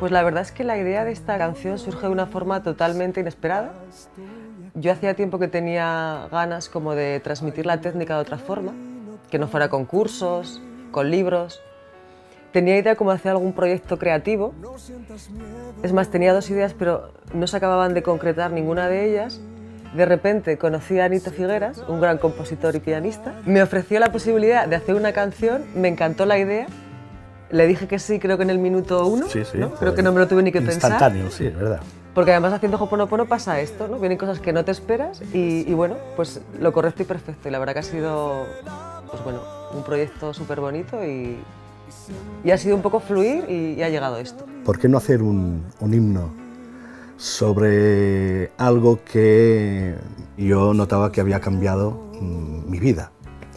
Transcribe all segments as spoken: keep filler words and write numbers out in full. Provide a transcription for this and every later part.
Pues la verdad es que la idea de esta canción surge de una forma totalmente inesperada. Yo hacía tiempo que tenía ganas como de transmitir la técnica de otra forma, que no fuera con cursos, con libros. Tenía idea como de hacer algún proyecto creativo. Es más, tenía dos ideas, pero no se acababan de concretar ninguna de ellas. De repente conocí a Anito Figueras, un gran compositor y pianista. Me ofreció la posibilidad de hacer una canción, me encantó la idea. Le dije que sí, creo que en el minuto uno. Sí, sí, ¿no? Creo que no me lo tuve ni que pensar. Instantáneo, sí, es verdad. Porque además haciendo Ho'oponopono pasa esto, ¿no? Vienen cosas que no te esperas y, y bueno, pues lo correcto y perfecto. Y la verdad que ha sido, pues bueno, un proyecto súper bonito y, y ha sido un poco fluir y, y ha llegado esto. ¿Por qué no hacer un, un himno sobre algo que yo notaba que había cambiado mmm, mi vida?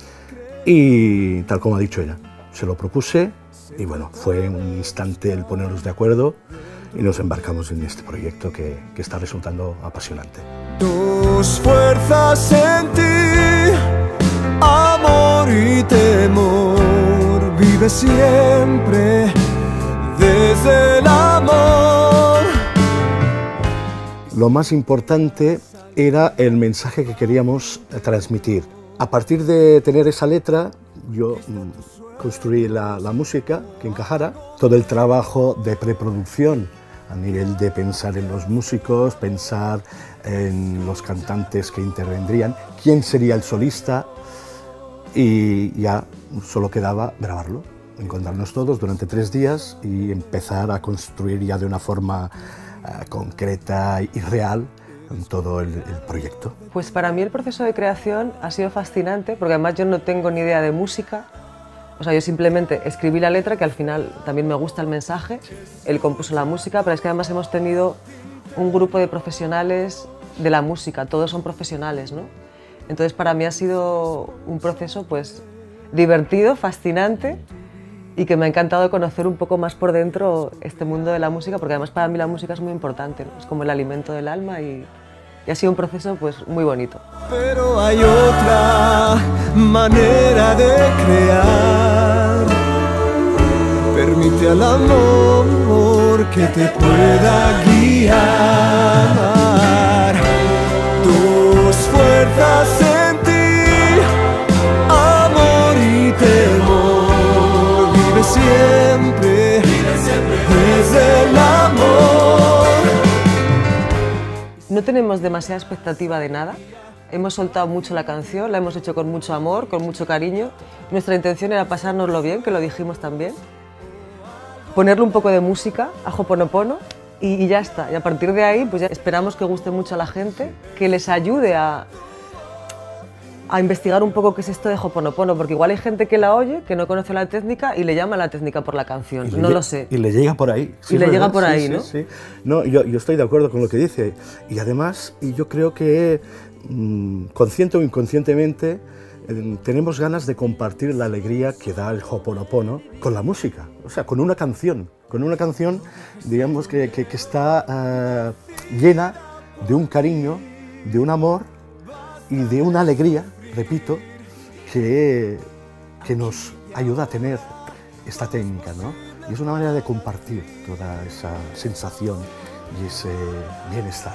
Y tal como ha dicho ella, se lo propuse y bueno, fue un instante el ponernos de acuerdo y nos embarcamos en este proyecto que, que está resultando apasionante. Tus fuerzas en ti, amor y temor, vive siempre desde el amor. Lo más importante era el mensaje que queríamos transmitir. A partir de tener esa letra, yo mmm, construí la, la música que encajara, todo el trabajo de preproducción a nivel de pensar en los músicos, pensar en los cantantes que intervendrían, quién sería el solista, y ya solo quedaba grabarlo, encontrarnos todos durante tres días y empezar a construir ya de una forma uh, concreta y real todo el, el proyecto. Pues para mí el proceso de creación ha sido fascinante, porque además yo no tengo ni idea de música. O sea, yo simplemente escribí la letra, que al final también me gusta el mensaje, él compuso la música, pero es que además hemos tenido un grupo de profesionales de la música, todos son profesionales, ¿no? Entonces para mí ha sido un proceso pues divertido, fascinante y que me ha encantado conocer un poco más por dentro este mundo de la música, porque además para mí la música es muy importante, ¿no? Es como el alimento del alma y, y ha sido un proceso pues muy bonito. Pero hay otra manera de crear. Permite al amor que te pueda guiar. Tus fuerzas en ti, amor y temor, vive siempre, vive siempre desde el amor. No tenemos demasiada expectativa de nada. Hemos soltado mucho la canción, la hemos hecho con mucho amor, con mucho cariño. Nuestra intención era pasárnoslo bien, que lo dijimos también. Ponerle un poco de música a Ho'oponopono y, y ya está. Y a partir de ahí pues ya esperamos que guste mucho a la gente, que les ayude a, a investigar un poco qué es esto de Ho'oponopono, porque igual hay gente que la oye, que no conoce la técnica y le llama la técnica por la canción, no lo sé. Y le llega por ahí. Sí, y le llega por ahí, sí, ¿no? Sí, sí. No, yo, yo estoy de acuerdo con lo que dice. Y además, y yo creo que mmm, consciente o inconscientemente, eh, tenemos ganas de compartir la alegría que da el Ho'oponopono con la música, o sea, con una canción, con una canción, digamos, que, que, que está uh, llena de un cariño, de un amor y de una alegría, repito, que, que nos ayuda a tener esta técnica, ¿no? Y es una manera de compartir toda esa sensación y ese bienestar.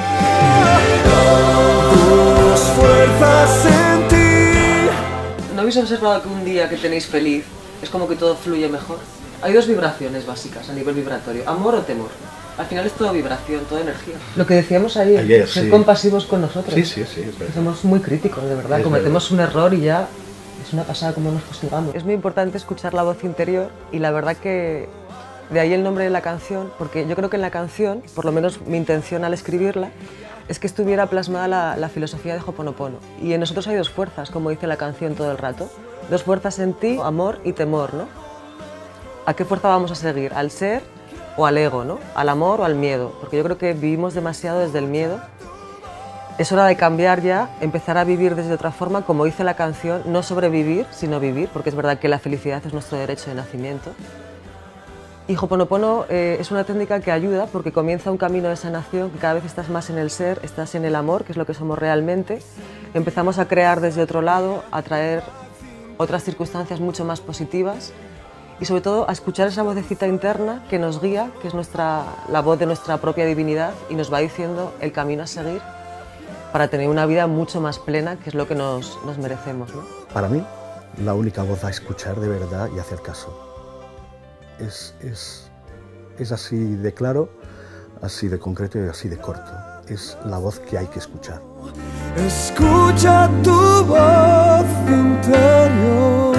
Tus fuerzas en ti. ¿No habéis observado que un día que tenéis feliz es como que todo fluye mejor? Hay dos vibraciones básicas a nivel vibratorio, amor o temor. Al final es todo vibración, toda energía. Lo que decíamos ayer, ayer ser sí. compasivos con nosotros. Sí, sí, sí. Es verdad. Somos muy críticos, de verdad. Es Cometemos verdad. un error y ya es una pasada como nos castigamos. Es muy importante escuchar la voz interior y la verdad que de ahí el nombre de la canción, porque yo creo que en la canción, por lo menos mi intención al escribirla, es que estuviera plasmada la, la filosofía de Ho'oponopono. Y en nosotros hay dos fuerzas, como dice la canción todo el rato. Dos fuerzas en ti, amor y temor, ¿no? ¿A qué fuerza vamos a seguir? ¿Al ser o al ego, ¿no? ¿Al amor o al miedo? Porque yo creo que vivimos demasiado desde el miedo. Es hora de cambiar ya, empezar a vivir desde otra forma, como dice la canción, no sobrevivir, sino vivir, porque es verdad que la felicidad es nuestro derecho de nacimiento. Y Ho'oponopono eh, es una técnica que ayuda porque comienza un camino de sanación, que cada vez estás más en el ser, estás en el amor, que es lo que somos realmente. Empezamos a crear desde otro lado, a traer otras circunstancias mucho más positivas y sobre todo a escuchar esa vocecita interna que nos guía, que es nuestra, la voz de nuestra propia divinidad y nos va diciendo el camino a seguir para tener una vida mucho más plena, que es lo que nos, nos merecemos, ¿no? Para mí, la única voz a escuchar de verdad y hacer caso. Es, es, es así de claro, así de concreto y así de corto. Es la voz que hay que escuchar. Escucha tu voz interior.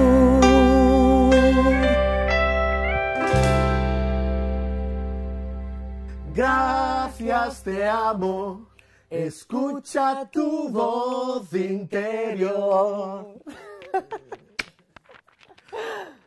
Gracias, te amo. Escucha tu voz interior.